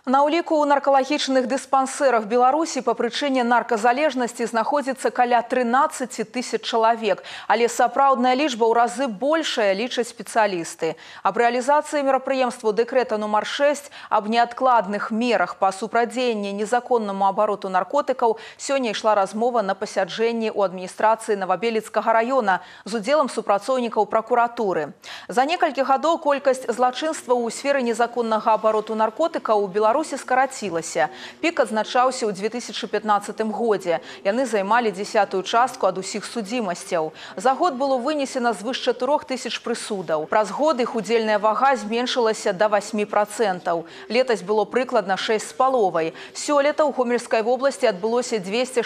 На ўліку ў наркалагічных дыспансерах Беларусі па прычыне нарказалежнасці знаходзіцца каля 13 000 чалавек, але сапраўдная лічба ў разы большая, лічаць спецыялісты. Аб рэалізацыі мерапрыемству дэкрэта нумар 6 аб неадкладных мерах па супрадзеянні незаконнаму абароту наркотыкаў сёння ішла размова на пасяджэнні ў адміністрацыі Новабелецкага раёна з удзелам супрацоўнікаў пракуратуры. За некалькі гадоў колькасць злачынстваў у сферы незаконнага абароту наркотыкаў у Беларусі скарацілася. Пік адзначаўся ў 2015 годзе. Яны займалі 10-ую частку ад усіх судзімасцяў. За год было вынесена звыш 4000 прысудаў. Праз год іх удзельная вага зменшылася да 8%. Летась было прыкладна 6,5. Сёлета ў Гомельскай вобласці адбылося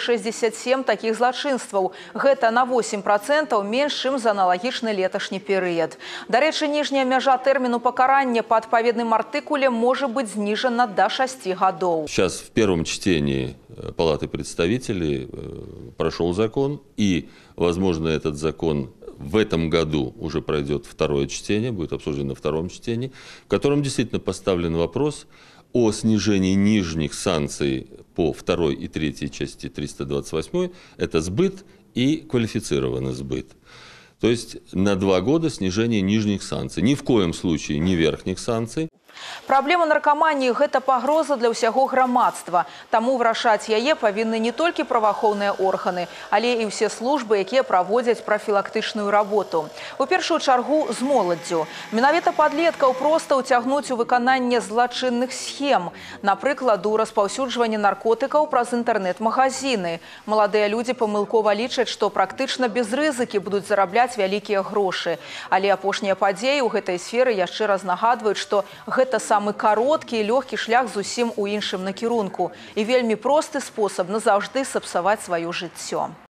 267 такіх злачынстваў. Гэта на 8% менш, чым за аналагічны леташні перыяд. Дарэчы, ніжняя мяжа тэрміну пакарання па адпаведным артыкуле можа быць зніжана до 6 годов. Сейчас в первом чтении Палаты представителей прошел закон, и, возможно, этот закон в этом году уже пройдет второе чтение, будет обсужден на втором чтении, в котором действительно поставлен вопрос о снижении нижних санкций по второй и третьей части 328, это сбыт и квалифицированный сбыт. То есть на 2 года снижение нижних санкций, ни в коем случае не верхних санкций. Праблема наркаманіі – гэта пагроза для ўсяго грамадства. Таму вырашаць яе павінны не толькі праваахоўныя органы, але і ўсе службы, якія праводзяць прафілактычную работу. У першую чаргу з моладдзю. Менавіта падлеткаў проста ўцягнуць у выкананне злачынных схем. Напрыклад, у распаўсюджванні наркотыкаў праз інтэрнэт-магазины. Маладыя людзі памылкова лічаць, што практычна без рызыкі будуць зарабляць вялікія грошы. Але апошнія падзеі ў гэтай сферы яшчэ раз нагадваюць, што гэта самы кароткі і лёгкі шлях зусім у іншым накірунку і вельмі просты спосаб назаўжды сапсаваць сваё жыццё.